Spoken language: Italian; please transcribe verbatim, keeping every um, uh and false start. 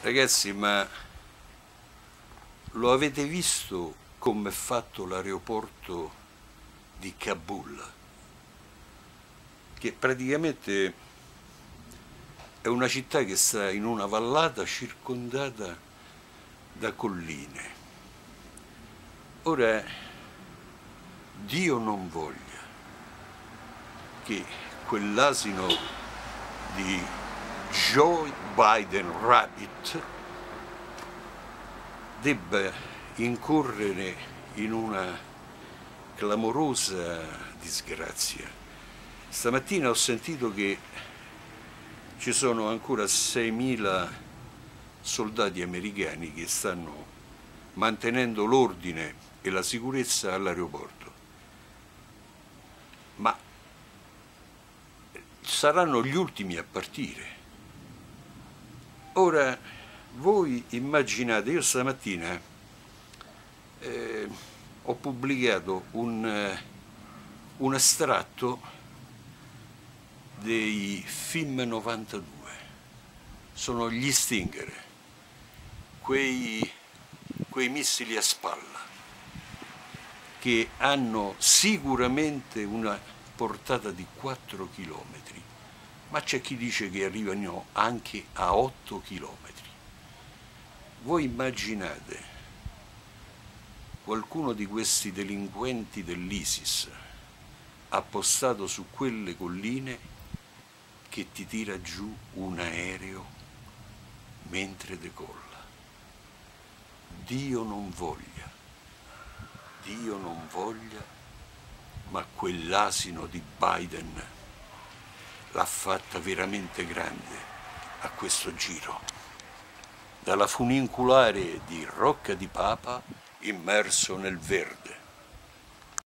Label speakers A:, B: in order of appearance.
A: Ragazzi, ma lo avete visto come è fatto l'aeroporto di Kabul? Che praticamente è una città che sta in una vallata circondata da colline. Ora, Dio non voglia che quell'asino di Joe Biden Rabbit debba incorrere in una clamorosa disgrazia. Stamattina ho sentito che ci sono ancora seimila soldati americani che stanno mantenendo l'ordine e la sicurezza all'aeroporto. Ma saranno gli ultimi a partire. Ora, voi immaginate, io stamattina eh, ho pubblicato un, eh, un estratto dei F I M novantadue, sono gli Stinger, quei, quei missili a spalla che hanno sicuramente una portata di quattro chilometri, ma c'è chi dice che arrivano anche a otto chilometri. Voi immaginate qualcuno di questi delinquenti dell'ISIS appostato su quelle colline che ti tira giù un aereo mentre decolla. Dio non voglia, Dio non voglia, ma quell'asino di Biden l'ha fatta veramente grande a questo giro. Dalla funicolare di Rocca di Papa immerso nel verde.